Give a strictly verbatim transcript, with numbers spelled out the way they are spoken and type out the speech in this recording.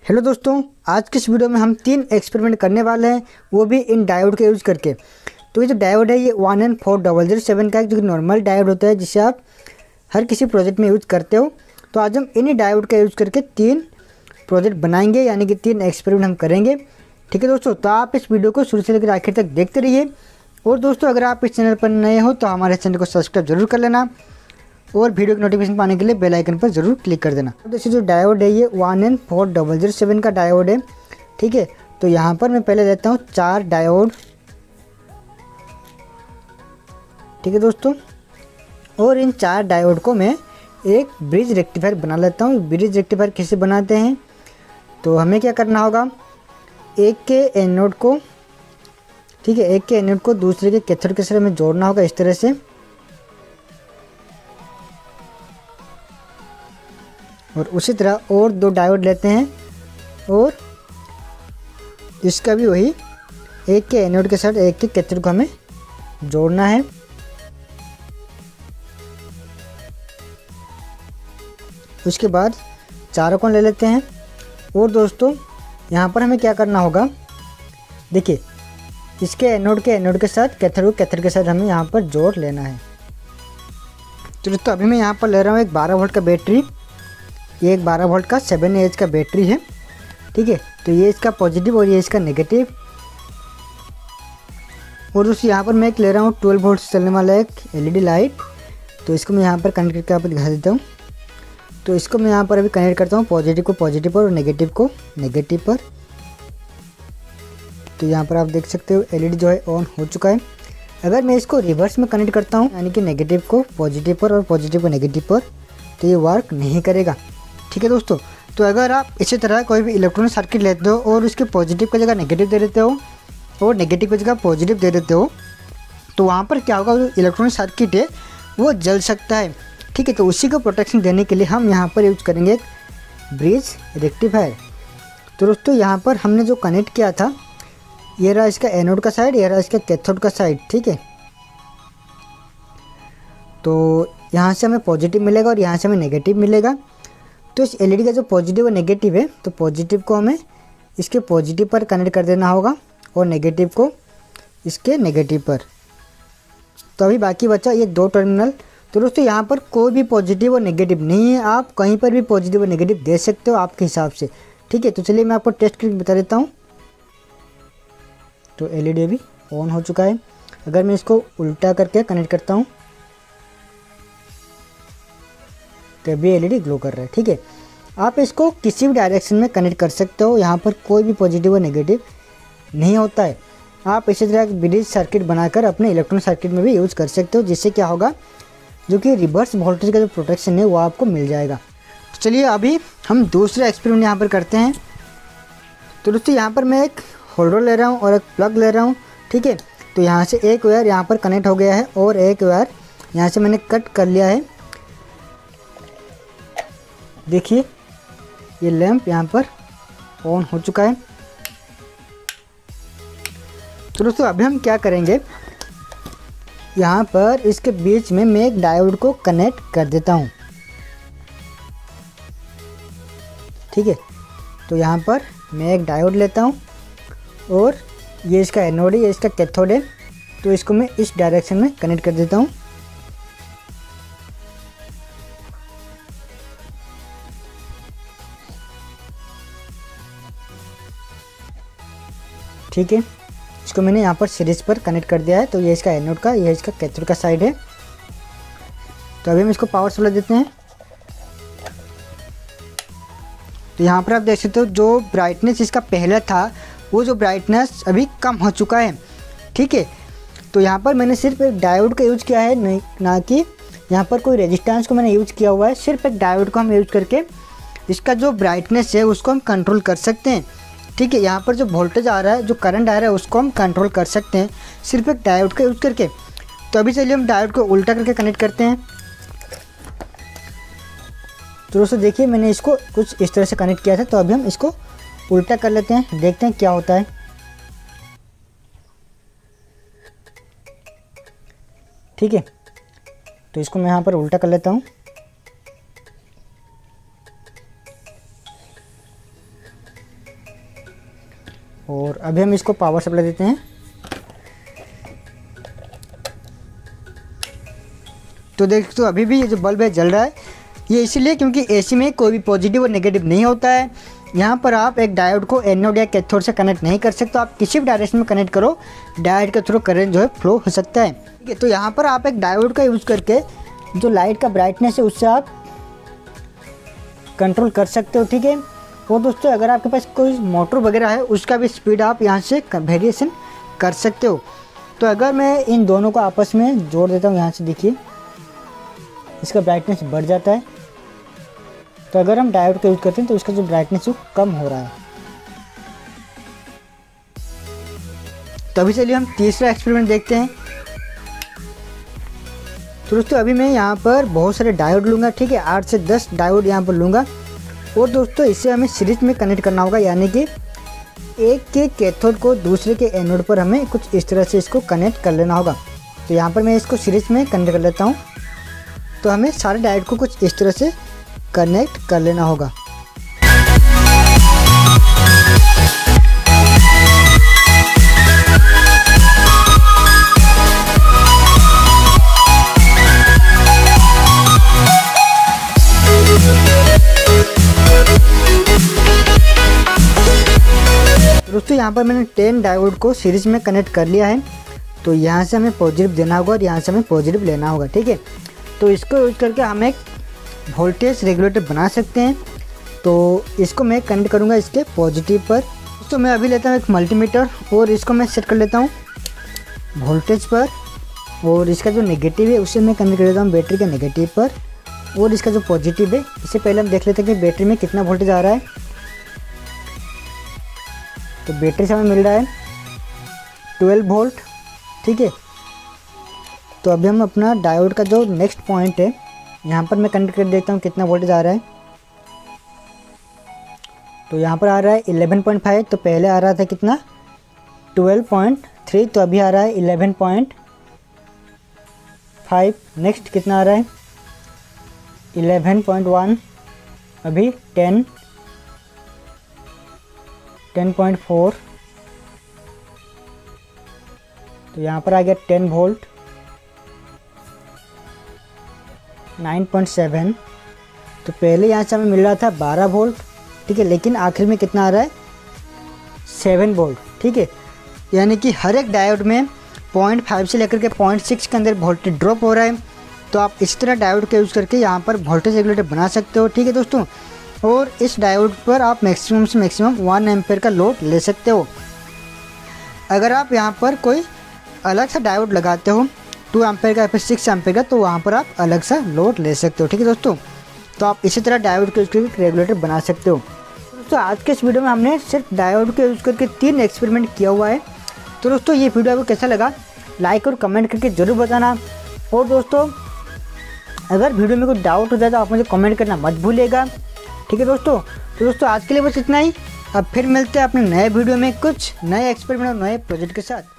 Hello दोस्तों, आज के इस वीडियो में हम तीन एक्सपेरिमेंट करने वाले हैं, वो भी इन डायोड का यूज़ करके। तो ये जो डायोड है ये one N four double zero seven का है, जो कि नॉर्मल डायोड होता है जिसे आप हर किसी प्रोजेक्ट में यूज़ करते हो। तो आज हम इन्हीं डायोड का यूज़ करके तीन प्रोजेक्ट बनाएंगे, यानी कि तीन एक्सपेरिमेंट हम करेंगे। ठीक है दोस्तों, तो आप इस वीडियो को शुरू से लेकर आखिर तक देखते रहिए। और दोस्तों, अगर आप इस चैनल पर नए हो तो हमारे चैनल को सब्सक्राइब जरूर कर लेना और वीडियो की नोटिफिकेशन पाने के लिए बेल आइकन पर जरूर क्लिक कर देना। तो दोस्तों, जो डायोड है ये one N four double zero seven का डायोड है। ठीक है, तो यहाँ पर मैं पहले लेता हूँ चार डायोड। ठीक है दोस्तों, और इन चार डायोड को मैं एक ब्रिज रेक्टिफायर बना लेता हूँ। ब्रिज रेक्टिफायर कैसे बनाते हैं, तो हमें क्या करना होगा, एक के एनोड को, ठीक है, एक के एनोड को दूसरे के कैथोड के साथ हमें जोड़ना होगा इस तरह से। और उसी तरह और दो डायोड लेते हैं और इसका भी वही एक के एनोड के साथ एक के कैथोड को हमें जोड़ना है। उसके बाद चारों को ले लेते हैं। और दोस्तों, यहाँ पर हमें क्या करना होगा, देखिए इसके एनोड के एनोड के साथ कैथोड को कैथोड के साथ हमें यहाँ पर जोड़ लेना है। तो दोस्तों, अभी मैं यहाँ पर ले रहा हूँ एक बारह वोल्ट का बैटरी। ये एक बारह वोल्ट का सेवन एच का बैटरी है। ठीक है, तो ये इसका पॉजिटिव और ये इसका नेगेटिव। और उस यहाँ पर मैं एक ले रहा हूँ ट्वेल्व वोल्ट से चलने वाला एक एलईडी लाइट। तो इसको मैं यहाँ पर कनेक्ट करके आपको दिखा देता हूँ। तो इसको मैं यहाँ पर अभी कनेक्ट करता हूँ, पॉजिटिव को पॉजिटिव पर और नेगेटिव को नेगेटिव पर। तो यहाँ पर आप देख सकते हो एलईडी जो है ऑन हो चुका है। अगर मैं इसको रिवर्स में कनेक्ट करता हूँ, यानी कि नेगेटिव को पॉजिटिव पर और पॉजिटिव को नेगेटिव पर, तो ये वर्क नहीं करेगा। ठीक है दोस्तों, तो अगर आप इसी तरह कोई भी इलेक्ट्रॉनिक सर्किट लेते हो और उसके पॉजिटिव की जगह नेगेटिव दे देते हो और नेगेटिव की जगह पॉजिटिव दे देते हो, तो वहाँ पर क्या होगा, जो इलेक्ट्रॉनिक सर्किट है वो जल सकता है। ठीक है, तो उसी को प्रोटेक्शन देने के लिए हम यहाँ पर यूज करेंगे एक ब्रिज रेक्टिफायर। तो दोस्तों, यहाँ पर हमने जो कनेक्ट किया था, ये रहा इसका एनोड का साइड, ये रहा इसका कैथोड का साइड। ठीक है, तो यहाँ से हमें पॉजिटिव मिलेगा और यहाँ से हमें नेगेटिव मिलेगा। तो इस एलईडी का जो पॉजिटिव और नेगेटिव है, तो पॉजिटिव को हमें इसके पॉजिटिव पर कनेक्ट कर देना होगा और नेगेटिव को इसके नेगेटिव पर। तो अभी बाकी बचा ये दो टर्मिनल। तो दोस्तों, यहाँ पर कोई भी पॉजिटिव और नेगेटिव नहीं है, आप कहीं पर भी पॉजिटिव और नेगेटिव दे सकते हो आपके हिसाब से। ठीक है, तो चलिए मैं आपको टेस्ट करके बता देता हूँ। तो एलईडी अभी ऑन हो चुका है। अगर मैं इसको उल्टा करके कनेक्ट करता हूँ तो अभी एलईडी ग्लो कर रहा है। ठीक है, आप इसको किसी भी डायरेक्शन में कनेक्ट कर सकते हो, यहाँ पर कोई भी पॉजिटिव और नेगेटिव नहीं होता है। आप इसी तरह ब्रिज सर्किट बनाकर अपने इलेक्ट्रॉनिक सर्किट में भी यूज़ कर सकते हो, जिससे क्या होगा, जो कि रिवर्स वोल्टेज का जो प्रोटेक्शन है वो आपको मिल जाएगा। तो चलिए अभी हम दूसरा एक्सपेरिमेंट यहाँ पर करते हैं। तो दोस्तों, यहाँ पर मैं एक होल्डर ले रहा हूँ और एक प्लग ले रहा हूँ। ठीक है, तो यहाँ से एक वायर यहाँ पर कनेक्ट हो गया है और एक वायर यहाँ से मैंने कट कर लिया है। देखिए ये लैंप यहाँ पर ऑन हो चुका है। तो दोस्तों, अभी हम क्या करेंगे, यहाँ पर इसके बीच में मैं एक डायोड को कनेक्ट कर देता हूँ। ठीक है, तो यहाँ पर मैं एक डायोड लेता हूँ और ये इसका एनोड है, ये इसका कैथोड है। तो इसको मैं इस डायरेक्शन में कनेक्ट कर देता हूँ। ठीक है, इसको मैंने यहाँ पर सीरीज पर कनेक्ट कर दिया है। तो ये इसका एनोड का, ये इसका कैथोड का साइड है। तो अभी हम इसको पावर सप्लाई देते हैं। तो यहाँ पर आप देख सकते हो जो ब्राइटनेस इसका पहले था, वो जो ब्राइटनेस अभी कम हो चुका है। ठीक है, तो यहाँ पर मैंने सिर्फ एक डायोड का यूज़ किया है, नहीं ना कि यहाँ पर कोई रेजिस्टेंस को मैंने यूज़ किया हुआ है। सिर्फ एक डायोड को हम यूज़ करके इसका जो ब्राइटनेस है उसको हम कंट्रोल कर सकते हैं। ठीक है, यहाँ पर जो वोल्टेज आ रहा है, जो करंट आ रहा है, उसको हम कंट्रोल कर सकते हैं सिर्फ एक डायोड का यूज़ करके। तो अभी चलिए हम डायोड को उल्टा करके कनेक्ट करते हैं। तो दोस्तों देखिए, मैंने इसको कुछ इस तरह से कनेक्ट किया था। तो अभी हम इसको उल्टा कर लेते हैं, देखते हैं क्या होता है। ठीक है, तो इसको मैं यहाँ पर उल्टा कर लेता हूँ। और अभी हम इसको पावर सप्लाई देते हैं। तो देख तो अभी भी ये जो बल्ब है जल रहा है, ये इसीलिए क्योंकि एसी में कोई भी पॉजिटिव और नेगेटिव नहीं होता है। यहाँ पर आप एक डायोड को एनोड या कैथोड से कनेक्ट नहीं कर सकते, आप किसी भी डायरेक्शन में कनेक्ट करो, डायोड के थ्रू करंट जो है फ्लो हो सकता है। ठीक है, तो यहाँ पर आप एक डायोड का यूज़ करके जो लाइट का ब्राइटनेस है उससे आप कंट्रोल कर सकते हो। ठीक है, और दोस्तों अगर आपके पास कोई मोटर वगैरह है उसका भी स्पीड आप यहाँ से वेरिएशन कर सकते हो। तो अगर मैं इन दोनों को आपस में जोड़ देता हूँ, यहाँ से देखिए इसका ब्राइटनेस बढ़ जाता है। तो अगर हम डायोड का यूज़ करते हैं तो इसका जो ब्राइटनेस वो कम हो रहा है। तो अभी चलिए हम तीसरा एक्सपेरिमेंट देखते हैं। तो दोस्तों अभी मैं यहाँ पर बहुत सारे डायोड लूँगा। ठीक है, आठ से दस डायोड यहाँ पर लूँगा और दोस्तों इसे हमें सीरीज में कनेक्ट करना होगा, यानी कि एक के कैथोड को दूसरे के एनोड पर हमें कुछ इस तरह से इसको कनेक्ट कर लेना होगा। तो यहाँ पर मैं इसको सीरीज में कनेक्ट कर लेता हूँ। तो हमें सारे डायोड को कुछ इस तरह से कनेक्ट कर लेना होगा। दोस्तों यहाँ पर मैंने टेन डायोड को सीरीज में कनेक्ट कर लिया है। तो यहाँ से हमें पॉजिटिव देना होगा और यहाँ से हमें पॉजिटिव लेना होगा। ठीक है, तो इसको यूज करके हम एक वोल्टेज रेगुलेटर बना सकते हैं। तो इसको मैं कनेक्ट करूँगा इसके पॉजिटिव पर। तो मैं अभी लेता हूँ एक मल्टीमीटर और इसको मैं सेट कर लेता हूँ वोल्टेज पर, और इसका जो नेगेटिव है उसे मैं कनेक्ट कर लेता हूँ बैटरी के नेगेटिव पर, और इसका जो पॉजिटिव है इससे पहले हम देख लेते हैं कि बैटरी में कितना वोल्टेज आ रहा है। तो बैटरी से हमें मिल रहा है ट्वेल्व वोल्ट। ठीक है, तो अभी हम अपना डायोड का जो नेक्स्ट पॉइंट है यहाँ पर मैं कनेक्ट कर देखता हूँ कितना वोल्टेज आ रहा है। तो यहाँ पर आ रहा है इलेवन पॉइंट फाइव। तो पहले आ रहा था कितना ट्वेल्व पॉइंट थ्री, तो अभी आ रहा है इलेवन पॉइंट फाइव। नेक्स्ट कितना आ रहा है इलेवन पॉइंट वन, अभी टेन, टेन पॉइंट फोर। तो यहाँ पर आ गया ten volt, nine point seven. तो पहले यहाँ से हमें मिल रहा था बारह वोल्ट। ठीक है, लेकिन आखिर में कितना आ रहा है सेवन वोल्ट। ठीक है, यानी कि हर एक डायोड में पॉइंट फाइव से लेकर के पॉइंट सिक्स के अंदर वोल्टेज ड्रॉप हो रहा है। तो आप इस तरह डायोड का यूज़ करके यहाँ पर वोल्टेज रेगुलेटर बना सकते हो। ठीक है दोस्तों, और इस डायोड पर आप मैक्सिमम से मैक्सिमम वन एम्पेयर का लोड ले सकते हो। अगर आप यहाँ पर कोई अलग सा डायोड लगाते हो टू एम्पेयर का या फिर सिक्स एम्पेयर का, तो वहाँ पर आप अलग सा लोड ले सकते हो। ठीक है दोस्तों, तो आप इसी तरह डायोड के यूज़ करके रेगुलेटर बना सकते हो। दोस्तों आज के इस वीडियो में हमने सिर्फ डायोड के यूज़ करके तीन एक्सपेरिमेंट किया हुआ है। तो दोस्तों ये वीडियो आपको कैसा लगा लाइक और कमेंट करके ज़रूर बताना। और दोस्तों अगर वीडियो में कोई डाउट हो जाए तो आप मुझे कमेंट करना मत भूलिएगा। ठीक है दोस्तों, तो दोस्तों आज के लिए बस इतना ही। अब फिर मिलते हैं अपने नए वीडियो में कुछ नए एक्सपेरिमेंट और नए प्रोजेक्ट के साथ।